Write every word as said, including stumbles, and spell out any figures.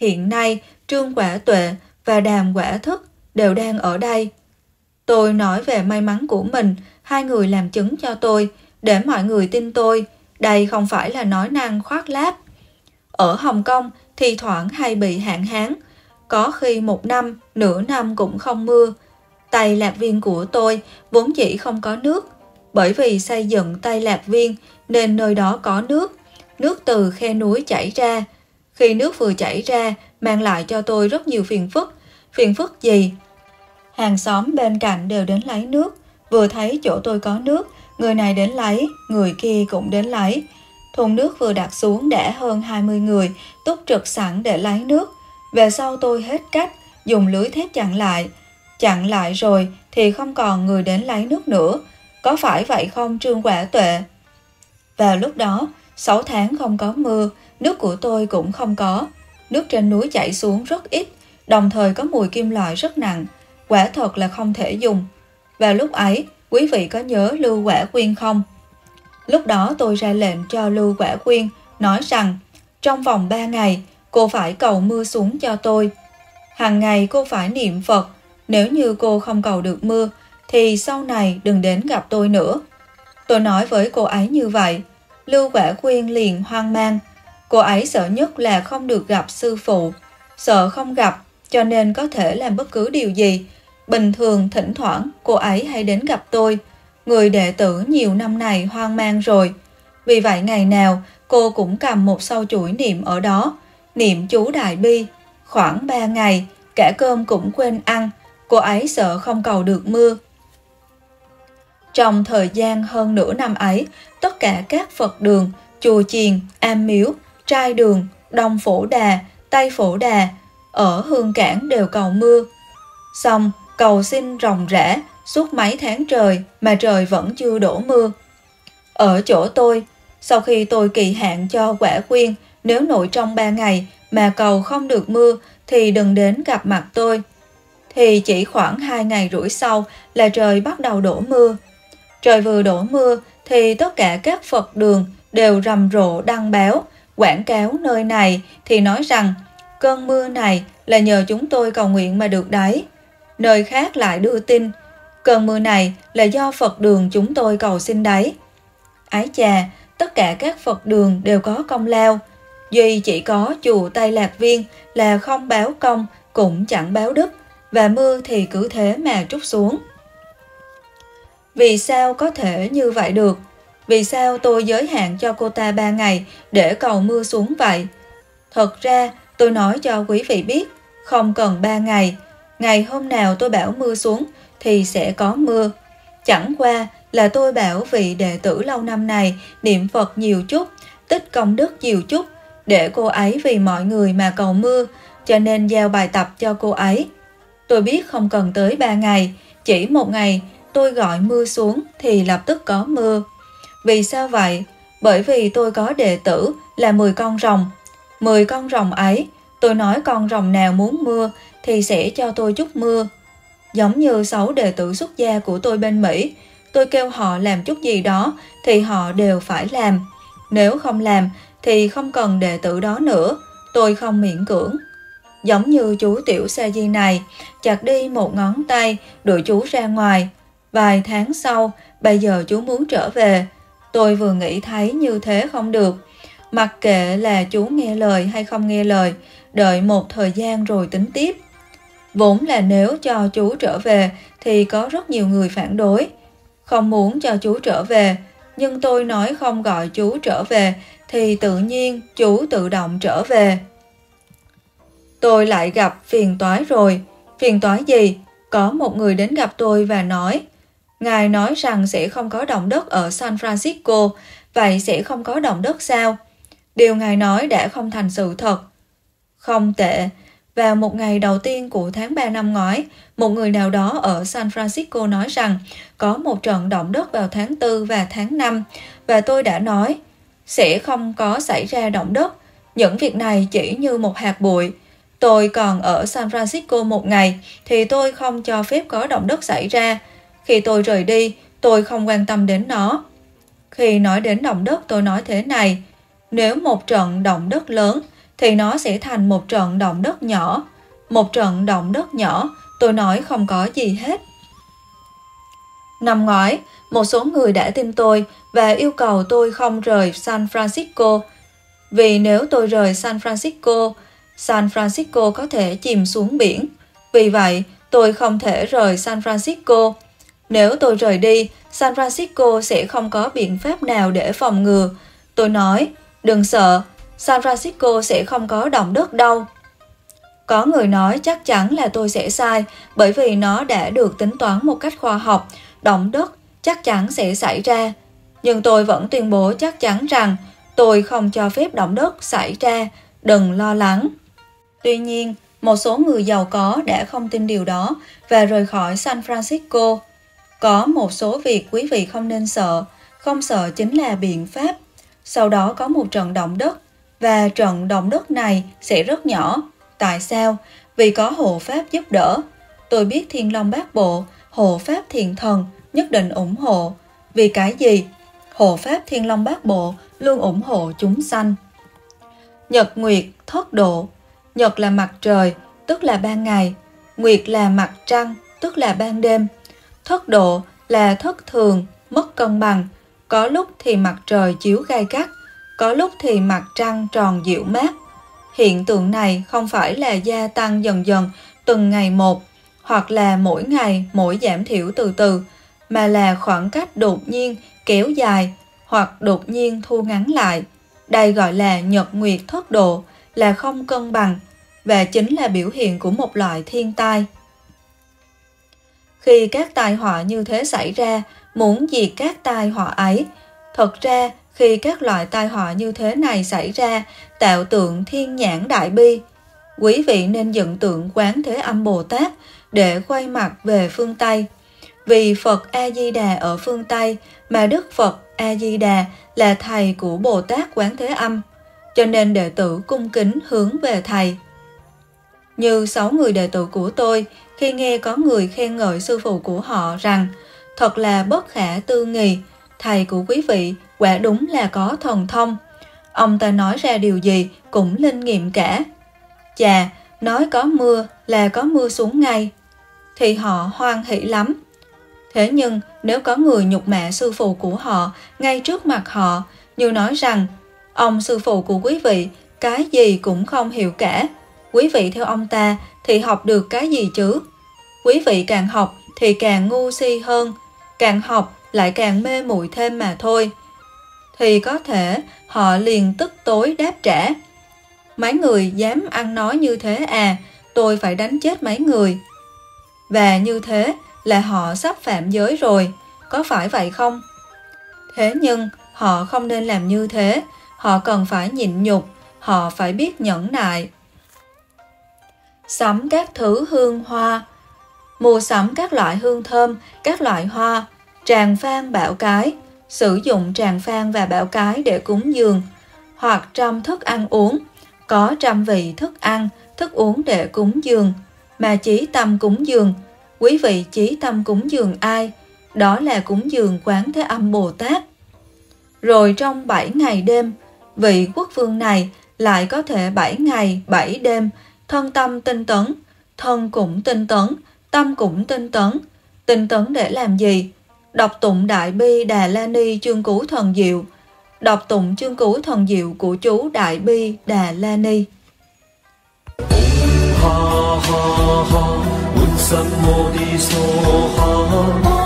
hiện nay Trương Quả Tuệ và Đàm Quả Thức đều đang ở đây. Tôi nói về may mắn của mình, hai người làm chứng cho tôi, để mọi người tin tôi, đây không phải là nói năng khoác lác. Ở Hồng Kông thì thoảng hay bị hạn hán, có khi một năm, nửa năm cũng không mưa. Tây Lạc Viên của tôi vốn chỉ không có nước, bởi vì xây dựng Tây Lạc Viên nên nơi đó có nước, nước từ khe núi chảy ra. Khi nước vừa chảy ra mang lại cho tôi rất nhiều phiền phức. Phiền phức gì? Hàng xóm bên cạnh đều đến lấy nước, vừa thấy chỗ tôi có nước, người này đến lấy, người kia cũng đến lấy. Thùng nước vừa đặt xuống đã hơn hai mươi người túc trực sẵn để lấy nước. Về sau tôi hết cách, dùng lưới thép chặn lại. Chặn lại rồi thì không còn người đến lấy nước nữa. Có phải vậy không Trương Quả Tuệ? Vào lúc đó, sáu tháng không có mưa, nước của tôi cũng không có. Nước trên núi chảy xuống rất ít, đồng thời có mùi kim loại rất nặng. Quả thật là không thể dùng. Vào lúc ấy, quý vị có nhớ Lưu Quả Quyên không? Lúc đó tôi ra lệnh cho Lưu Quả Quyên, nói rằng trong vòng ba ngày, cô phải cầu mưa xuống cho tôi. Hàng ngày cô phải niệm Phật, nếu như cô không cầu được mưa, thì sau này đừng đến gặp tôi nữa. Tôi nói với cô ấy như vậy. Lưu Quả Quyên liền hoang mang. Cô ấy sợ nhất là không được gặp sư phụ. Sợ không gặp, cho nên có thể làm bất cứ điều gì. Bình thường thỉnh thoảng cô ấy hay đến gặp tôi. Người đệ tử nhiều năm này hoang mang rồi. Vì vậy ngày nào cô cũng cầm một sâu chuỗi niệm ở đó. Niệm chú Đại Bi. Khoảng ba ngày, cả cơm cũng quên ăn. Cô ấy sợ không cầu được mưa. Trong thời gian hơn nửa năm ấy, tất cả các Phật đường, chùa chiền, am miếu, trai đường, Đông Phổ Đà, Tây Phổ Đà, ở Hương Cảng đều cầu mưa. Xong, cầu xin ròng rã suốt mấy tháng trời mà trời vẫn chưa đổ mưa. Ở chỗ tôi, sau khi tôi kỳ hạn cho Quả Quyên, nếu nội trong ba ngày mà cầu không được mưa thì đừng đến gặp mặt tôi. Thì chỉ khoảng hai ngày rưỡi sau là trời bắt đầu đổ mưa. Trời vừa đổ mưa thì tất cả các Phật đường đều rầm rộ đăng báo, quảng cáo nơi này thì nói rằng cơn mưa này là nhờ chúng tôi cầu nguyện mà được đấy. Nơi khác lại đưa tin cơn mưa này là do Phật đường chúng tôi cầu xin đấy. Ái chà, tất cả các Phật đường đều có công lao. Duy chỉ có chùa Tây Lạc Viên là không báo công cũng chẳng báo đức, và mưa thì cứ thế mà trút xuống. Vì sao có thể như vậy được? Vì sao tôi giới hạn cho cô ta ba ngày để cầu mưa xuống vậy? Thật ra tôi nói cho quý vị biết, không cần ba ngày. Ngày hôm nào tôi bảo mưa xuống thì sẽ có mưa. Chẳng qua là tôi bảo vị đệ tử lâu năm này niệm Phật nhiều chút, tích công đức nhiều chút, để cô ấy vì mọi người mà cầu mưa, cho nên giao bài tập cho cô ấy. Tôi biết không cần tới ba ngày, chỉ một ngày tôi gọi mưa xuống thì lập tức có mưa. Vì sao vậy? Bởi vì tôi có đệ tử là mười con rồng. mười con rồng ấy, tôi nói con rồng nào muốn mưa thì sẽ cho tôi chút mưa. Giống như sáu đệ tử xuất gia của tôi bên Mỹ, tôi kêu họ làm chút gì đó thì họ đều phải làm. Nếu không làm thì không cần đệ tử đó nữa, tôi không miễn cưỡng. Giống như chú Tiểu Sa Di này, chặt đi một ngón tay, đuổi chú ra ngoài. Vài tháng sau, bây giờ chú muốn trở về. Tôi vừa nghĩ thấy như thế không được. Mặc kệ là chú nghe lời hay không nghe lời, đợi một thời gian rồi tính tiếp. Vốn là nếu cho chú trở về thì có rất nhiều người phản đối, không muốn cho chú trở về. Nhưng tôi nói không gọi chú trở về thì tự nhiên chú tự động trở về. Tôi lại gặp phiền toái rồi. Phiền toái gì? Có một người đến gặp tôi và nói, Ngài nói rằng sẽ không có động đất ở San Francisco, vậy sẽ không có động đất sao? Điều Ngài nói đã không thành sự thật. Không tệ. Vào một ngày đầu tiên của tháng ba năm ngoái, một người nào đó ở San Francisco nói rằng có một trận động đất vào tháng tư và tháng năm, và tôi đã nói, sẽ không có xảy ra động đất. Những việc này chỉ như một hạt bụi. Tôi còn ở San Francisco một ngày thì tôi không cho phép có động đất xảy ra. Khi tôi rời đi, tôi không quan tâm đến nó. Khi nói đến động đất tôi nói thế này, nếu một trận động đất lớn thì nó sẽ thành một trận động đất nhỏ. Một trận động đất nhỏ, tôi nói không có gì hết. Năm ngoái, một số người đã tin tôi và yêu cầu tôi không rời San Francisco. Vì nếu tôi rời San Francisco, San Francisco có thể chìm xuống biển. Vì vậy, tôi không thể rời San Francisco. Nếu tôi rời đi, San Francisco sẽ không có biện pháp nào để phòng ngừa. Tôi nói, đừng sợ, San Francisco sẽ không có động đất đâu. Có người nói chắc chắn là tôi sẽ sai, bởi vì nó đã được tính toán một cách khoa học, động đất chắc chắn sẽ xảy ra. Nhưng tôi vẫn tuyên bố chắc chắn rằng tôi không cho phép động đất xảy ra, đừng lo lắng. Tuy nhiên, một số người giàu có đã không tin điều đó và rời khỏi San Francisco. Có một số việc quý vị không nên sợ, không sợ chính là biện pháp. Sau đó có một trận động đất, và trận động đất này sẽ rất nhỏ. Tại sao? Vì có hộ pháp giúp đỡ. Tôi biết Thiên Long Bát Bộ, hộ pháp Thiện Thần nhất định ủng hộ. Vì cái gì? Hộ pháp Thiên Long Bát Bộ luôn ủng hộ chúng sanh. Nhật Nguyệt thất độ. Nhật là mặt trời, tức là ban ngày. Nguyệt là mặt trăng, tức là ban đêm. Thất độ là thất thường, mất cân bằng. Có lúc thì mặt trời chiếu gay gắt, có lúc thì mặt trăng tròn dịu mát. Hiện tượng này không phải là gia tăng dần dần từng ngày một, hoặc là mỗi ngày mỗi giảm thiểu từ từ, mà là khoảng cách đột nhiên kéo dài hoặc đột nhiên thu ngắn lại. Đây gọi là nhật nguyệt thất độ, là không cân bằng, và chính là biểu hiện của một loại thiên tai. Khi các tai họa như thế xảy ra, muốn diệt các tai họa ấy, thật ra khi các loại tai họa như thế này xảy ra, tạo tượng thiên nhãn đại bi. Quý vị nên dựng tượng Quán Thế Âm Bồ Tát để quay mặt về phương Tây. Vì Phật A-di-đà ở phương Tây, mà Đức Phật A-di-đà là thầy của Bồ Tát Quán Thế Âm, cho nên đệ tử cung kính hướng về thầy. Như sáu người đệ tử của tôi, khi nghe có người khen ngợi sư phụ của họ rằng thật là bất khả tư nghì, thầy của quý vị quả đúng là có thần thông. Ông ta nói ra điều gì cũng linh nghiệm cả. Chà, nói có mưa là có mưa xuống ngay, thì họ hoan hỷ lắm. Thế nhưng nếu có người nhục mạ sư phụ của họ ngay trước mặt họ, như nói rằng ông sư phụ của quý vị cái gì cũng không hiểu cả, quý vị theo ông ta thì học được cái gì chứ? Quý vị càng học thì càng ngu si hơn, càng học lại càng mê muội thêm mà thôi. Thì có thể họ liền tức tối đáp trả: mấy người dám ăn nói như thế à, tôi phải đánh chết mấy người. Và như thế là họ sắp phạm giới rồi, có phải vậy không? Thế nhưng họ không nên làm như thế, họ cần phải nhịn nhục, họ phải biết nhẫn nại. Sắm các thứ hương hoa. Mua sắm các loại hương thơm, các loại hoa, tràng phan bảo cái, sử dụng tràng phan và bảo cái để cúng dường, hoặc trăm thức ăn uống, có trăm vị thức ăn, thức uống để cúng dường, mà chí tâm cúng dường. Quý vị chí tâm cúng dường ai? Đó là cúng dường Quán Thế Âm Bồ Tát. Rồi trong bảy ngày đêm, vị quốc vương này lại có thể bảy ngày bảy đêm thân tâm tinh tấn, thân cũng tinh tấn, tâm cũng tinh tấn. Tinh tấn để làm gì? Đọc tụng Đại Bi Đà La Ni chương cứu thần diệu, đọc tụng chương cứu thần diệu của chú Đại Bi Đà La Ni. Ha ha ha,